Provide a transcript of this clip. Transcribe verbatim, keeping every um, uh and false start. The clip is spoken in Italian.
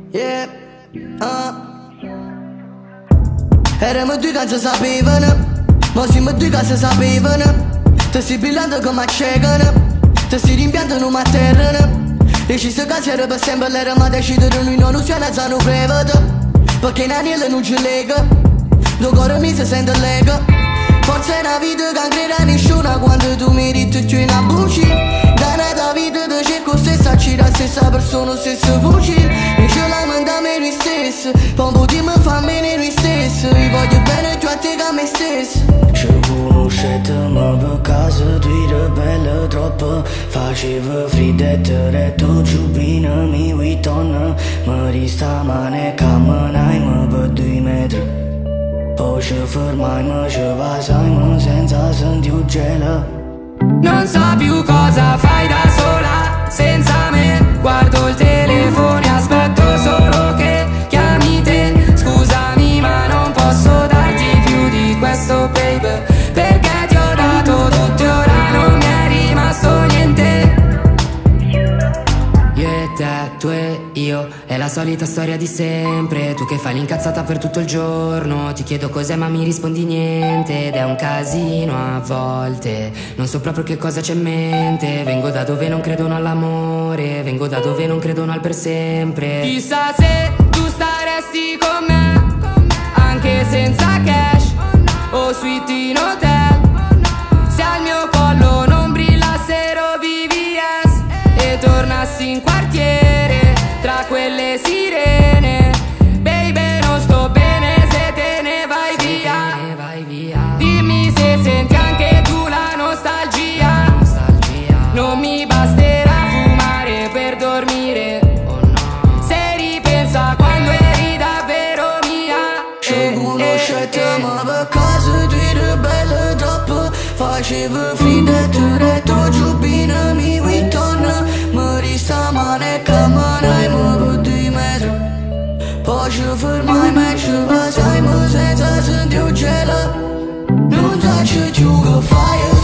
Yeah, uh. Erano due che si sapevano, ma siamo due che si sapevano. Ti stai brillando come accecano, ti stai rimpiantando ma terreno. Deciso che c'era per sempre, l'era ma decidere lui non usiamo se non prevede. Perché in anello non ci lega, lo cuore mi si sente lega. Forse è una vita che non crede a nessuno quando tu mi dici che una buci. Da una vita ti cerco stessa, ci la stessa persona, stessa voce. Mi ce la manda a me lui stesso, poi un po' di me fa bene lui stesso. Io voglio bene più a te che a me stesso. Ci conoscetemo per caso, tu eri bella troppo. Facevo friddette, tu giubina mi ritorna. Mi resta male che camminai per due metri. Poi ci fermai, ci vasai senza sentire gelo. Non so più cosa fai da sola senza me. Guardo il telefono e aspetto solo che chiami te. Scusami ma non posso darti più di questo baby, perché ti ho dato tutto e ora non mi è rimasto niente. Io e te, tu e io, è la solita storia di sempre. Tu che fai l'incazzata per tutto il giorno, ti chiedo cos'è ma mi rispondi niente. Ed è un casino a volte, non so proprio che cosa c'è in mente. Vengo da dove non credono all'amore, vengo da dove non credono al per sempre. Chissà se tu staresti con me, anche senza cash o suite in hotel. Se al mio collo non brillassero V V S e tornassi in quartiere tra quelle sirene. Baby non sto bene se te ne vai via. Dimmi se senti anche tu la nostalgia. Non mi basterà fumare per dormire, se ripensa quando eri davvero mia. Ci conoscetemo per caso, tu eri bella troppo. Facevo friddette, tu giubina mi ritorna. Mi resta male che camminai per due metri. Poi ci fermai, ci vasai senza sentire gelo. Non so più che fai.